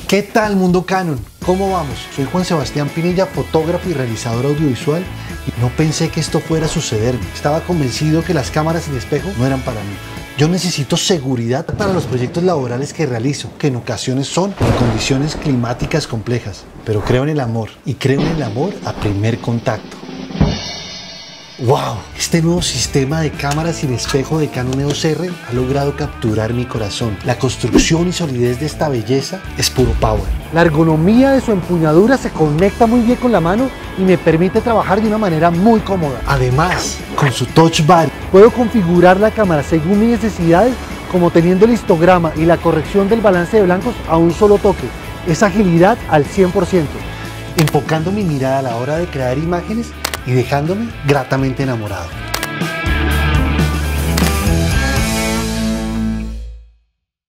¿Qué tal, mundo Canon? ¿Cómo vamos? Soy Juan Sebastián Pinilla, fotógrafo y realizador audiovisual, y no pensé que esto fuera a sucederme. Estaba convencido que las cámaras sin espejo no eran para mí. Yo necesito seguridad para los proyectos laborales que realizo, que en ocasiones son en condiciones climáticas complejas. Pero creo en el amor, y creo en el amor a primer contacto. ¡Wow! Este nuevo sistema de cámaras sin espejo de Canon EOS R ha logrado capturar mi corazón. La construcción y solidez de esta belleza es puro power. La ergonomía de su empuñadura se conecta muy bien con la mano y me permite trabajar de una manera muy cómoda. Además, con su touch bar, puedo configurar la cámara según mis necesidades, como teniendo el histograma y la corrección del balance de blancos a un solo toque. Es agilidad al 100%, enfocando mi mirada a la hora de crear imágenes y dejándome gratamente enamorado.